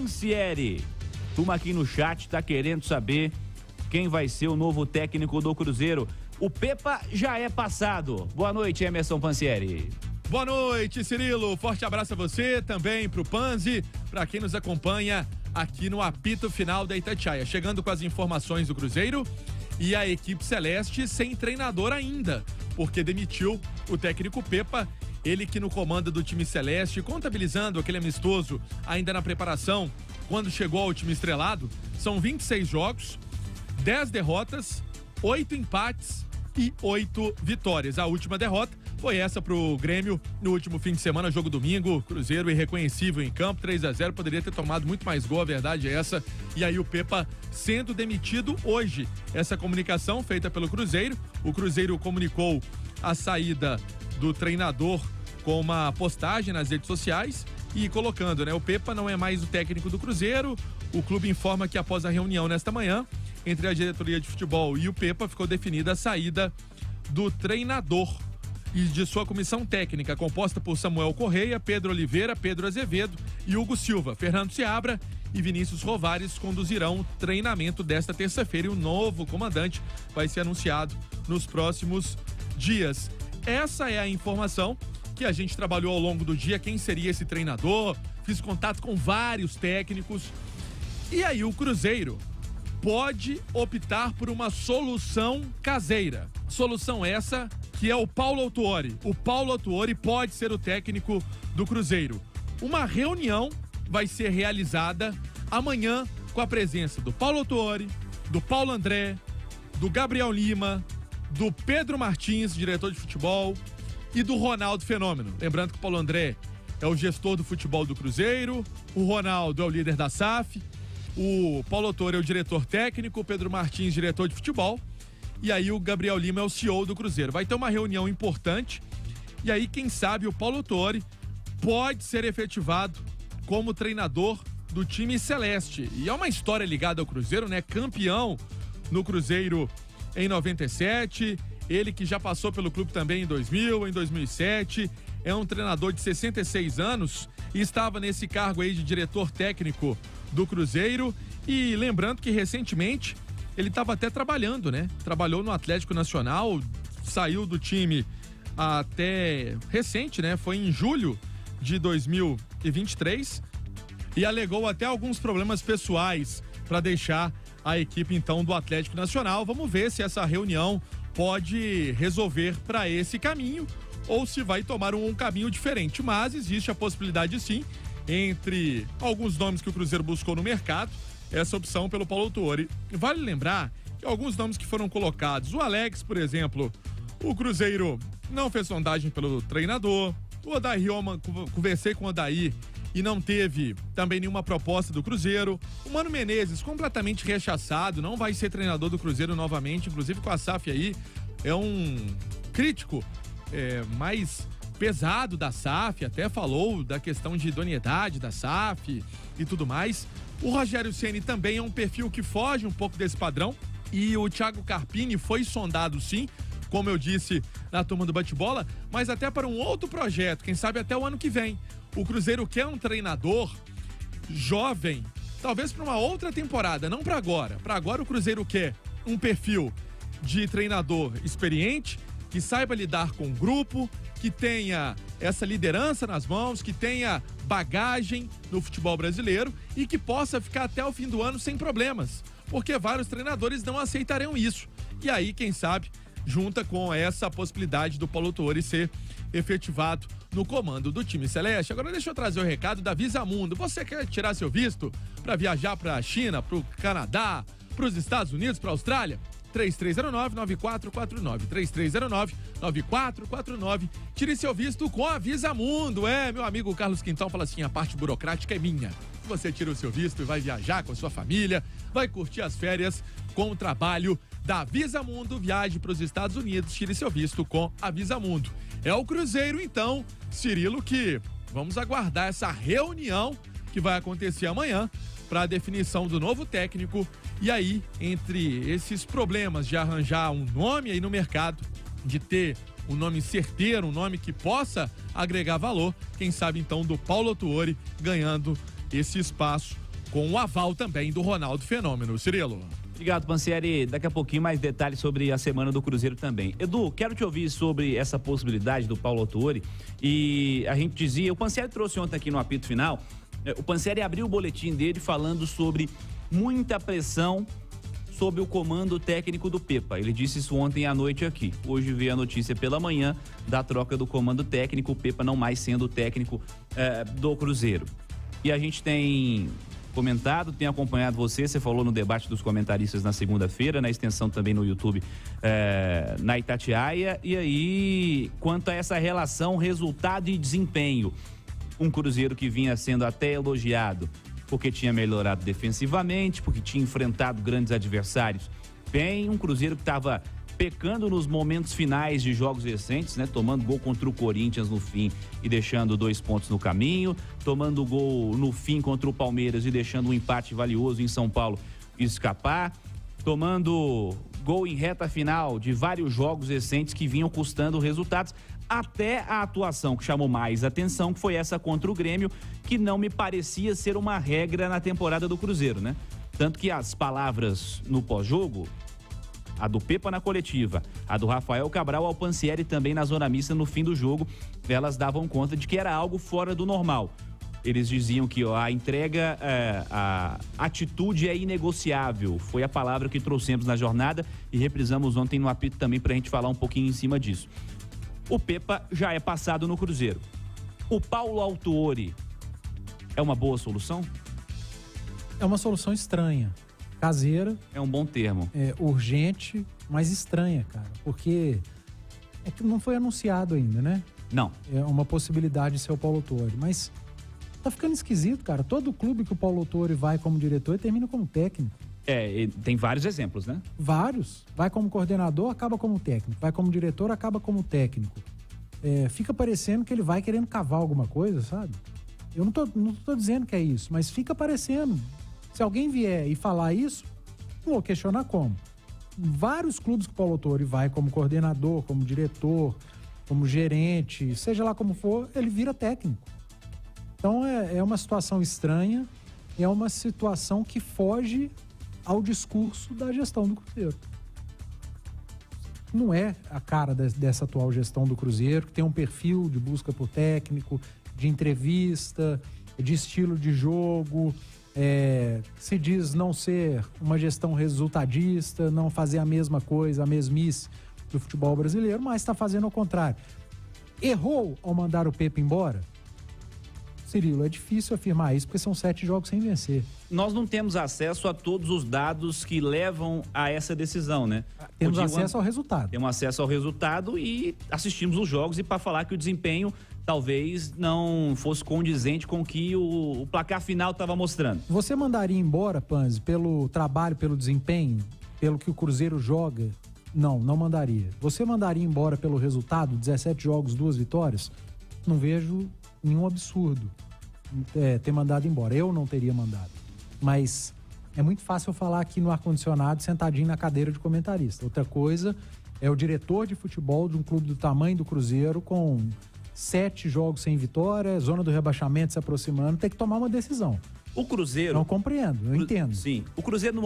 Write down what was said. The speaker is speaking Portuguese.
Pansieri. Turma aqui no chat tá querendo saber quem vai ser o novo técnico do Cruzeiro. O Pepa já é passado. Boa noite, Emerson Pansieri. Boa noite, Cirilo. Forte abraço a você, também pro Panzi, para quem nos acompanha aqui no apito final da Itatiaia. Chegando com as informações do Cruzeiro e a equipe celeste sem treinador ainda, porque demitiu o técnico Pepa, ele que no comando do time celeste, contabilizando aquele amistoso ainda na preparação, quando chegou ao time estrelado, são 26 jogos, 10 derrotas, 8 empates e 8 vitórias. A última derrota foi essa pro Grêmio no último fim de semana, jogo domingo. Cruzeiro irreconhecível em campo, 3-0, poderia ter tomado muito mais gol, a verdade é essa. E aí o Pepa sendo demitido hoje. Essa comunicação feita pelo Cruzeiro, o Cruzeiro comunicou a saída do treinador com uma postagem nas redes sociais e colocando, né, o Pepa não é mais o técnico do Cruzeiro. O clube informa que após a reunião nesta manhã entre a diretoria de futebol e o Pepa, ficou definida a saída do treinador e de sua comissão técnica, composta por Samuel Correia, Pedro Oliveira, Pedro Azevedo e Hugo Silva. Fernando Seabra e Vinícius Rovares conduzirão o treinamento desta terça-feira e o novo comandante vai ser anunciado nos próximos dias. Essa é a informação que a gente trabalhou ao longo do dia, quem seria esse treinador, fiz contato com vários técnicos e aí o Cruzeiro pode optar por uma solução caseira. Solução essa que é o Paulo Autuori. O Paulo Autuori pode ser o técnico do Cruzeiro. Uma reunião vai ser realizada amanhã com a presença do Paulo Autuori, do Paulo André, do Gabriel Lima, do Pedro Martins, diretor de futebol, e do Ronaldo Fenômeno. Lembrando que o Paulo André é o gestor do futebol do Cruzeiro, o Ronaldo é o líder da SAF, o Paulo Autuori é o diretor técnico, o Pedro Martins, diretor de futebol, e aí o Gabriel Lima é o CEO do Cruzeiro. Vai ter uma reunião importante, e aí quem sabe o Paulo Autuori pode ser efetivado como treinador do time celeste. E é uma história ligada ao Cruzeiro, né? Campeão no Cruzeiro em 97, ele que já passou pelo clube também em 2000, em 2007, é um treinador de 66 anos e estava nesse cargo aí de diretor técnico do Cruzeiro. E lembrando que recentemente ele estava até trabalhando, né? Trabalhou no Atlético Nacional, saiu do time até recente, né? Foi em julho de 2023 e alegou até alguns problemas pessoais para deixar a equipe então do Atlético Nacional. Vamos ver se essa reunião pode resolver para esse caminho ou se vai tomar um caminho diferente, mas existe a possibilidade sim, entre alguns nomes que o Cruzeiro buscou no mercado, essa opção pelo Paulo Autuori. Vale lembrar que alguns nomes que foram colocados, o Alex, por exemplo, o Cruzeiro não fez sondagem pelo treinador, o Odair Hellmann, conversei com o Odair e não teve também nenhuma proposta do Cruzeiro. O Mano Menezes, completamente rechaçado, não vai ser treinador do Cruzeiro novamente, inclusive com a SAF aí, é um crítico mais pesado da SAF, até falou da questão de idoneidade da SAF e tudo mais. O Rogério Ceni também é um perfil que foge um pouco desse padrão e o Thiago Carpini foi sondado sim, como eu disse na turma do bate-bola, mas até para um outro projeto, quem sabe até o ano que vem. O Cruzeiro quer um treinador jovem, talvez para uma outra temporada, não para agora. Para agora o Cruzeiro quer um perfil de treinador experiente, que saiba lidar com o grupo, que tenha essa liderança nas mãos, que tenha bagagem no futebol brasileiro e que possa ficar até o fim do ano sem problemas, porque vários treinadores não aceitariam isso. E aí, quem sabe, junta com essa possibilidade do Paulo Autuori ser efetivado no comando do time celeste. Agora deixa eu trazer o recado da Visamundo. Você quer tirar seu visto para viajar para a China, para o Canadá, para os Estados Unidos, para a Austrália? 3309-9449, 3309-9449. Tire seu visto com a Visamundo. Meu amigo Carlos Quintão fala assim, a parte burocrática é minha. Você tira o seu visto e vai viajar com a sua família, vai curtir as férias com o trabalho da Visamundo. Viaje para os Estados Unidos, tire seu visto com a Visamundo. É o Cruzeiro, então, Cirilo, que vamos aguardar essa reunião que vai acontecer amanhã para a definição do novo técnico. E aí, entre esses problemas de arranjar um nome aí no mercado, de ter um nome certeiro, um nome que possa agregar valor, quem sabe então do Paulo Autuori ganhando esse espaço com o aval também do Ronaldo Fenômeno. Cirilo. Obrigado, Pansieri. Daqui a pouquinho mais detalhes sobre a semana do Cruzeiro também. Edu, quero te ouvir sobre essa possibilidade do Paulo Autuori. E a gente dizia, o Pansieri trouxe ontem aqui no apito final, o Pansieri abriu o boletim dele falando sobre muita pressão sobre o comando técnico do Pepa. Ele disse isso ontem à noite aqui. Hoje veio a notícia pela manhã da troca do comando técnico, o Pepa não mais sendo o técnico do Cruzeiro. E a gente tem comentado, tem acompanhado você falou no debate dos comentaristas na segunda-feira, na extensão também no YouTube, na Itatiaia, e aí, quanto a essa relação resultado e desempenho, um Cruzeiro que vinha sendo até elogiado, porque tinha melhorado defensivamente, porque tinha enfrentado grandes adversários bem, um Cruzeiro que estava pecando nos momentos finais de jogos recentes, né? Tomando gol contra o Corinthians no fim e deixando 2 pontos no caminho, tomando gol no fim contra o Palmeiras e deixando um empate valioso em São Paulo escapar, tomando gol em reta final de vários jogos recentes que vinham custando resultados, até a atuação que chamou mais atenção, que foi essa contra o Grêmio, que não me parecia ser uma regra na temporada do Cruzeiro, né? Tanto que as palavras no pós-jogo, a do Pepa na coletiva, a do Rafael Cabral ao Pansieri também na zona mista no fim do jogo, elas davam conta de que era algo fora do normal. Eles diziam que a entrega, a atitude é inegociável, foi a palavra que trouxemos na jornada e reprisamos ontem no apito também para a gente falar um pouquinho em cima disso. O Pepa já é passado no Cruzeiro. O Paulo Autuori é uma boa solução? É uma solução estranha. Caseira. É um bom termo. É urgente, mas estranha, cara. Porque é que não foi anunciado ainda, né? Não. É uma possibilidade de ser o Paulo Autuori. Mas tá ficando esquisito, cara. Todo clube que o Paulo Autuori vai como diretor termina como técnico. Tem vários exemplos, né? Vários. Vai como coordenador, acaba como técnico. Vai como diretor, acaba como técnico. Fica parecendo que ele vai querendo cavar alguma coisa, sabe? Eu não tô dizendo que é isso, mas fica parecendo. Se alguém vier e falar isso, não vou questionar como. Vários clubes que o Paulo Autuori vai como coordenador, como diretor, como gerente, seja lá como for, ele vira técnico. Então é uma situação estranha, é uma situação que foge ao discurso da gestão do Cruzeiro. Não é a cara dessa atual gestão do Cruzeiro, que tem um perfil de busca por técnico, de entrevista, de estilo de jogo. Se diz não ser uma gestão resultadista, não fazer a mesma coisa, a mesmice do futebol brasileiro, mas está fazendo ao contrário. Errou ao mandar o Pepa embora? Cirilo, é difícil afirmar isso porque são 7 jogos sem vencer. Nós não temos acesso a todos os dados que levam a essa decisão, né? Temos acesso ao resultado. Temos acesso ao resultado e assistimos os jogos, e para falar que o desempenho talvez não fosse condizente com o que o placar final estava mostrando. Você mandaria embora, Panzi, pelo trabalho, pelo desempenho, pelo que o Cruzeiro joga? Não mandaria. Você mandaria embora pelo resultado, 17 jogos, 2 vitórias? Não vejo nenhum absurdo ter mandado embora. Eu não teria mandado. Mas é muito fácil eu falar aqui no ar-condicionado, sentadinho na cadeira de comentarista. Outra coisa é o diretor de futebol de um clube do tamanho do Cruzeiro, com 7 jogos sem vitória, zona do rebaixamento se aproximando, tem que tomar uma decisão. O Cruzeiro... Não compreendo, eu entendo. Sim. O Cruzeiro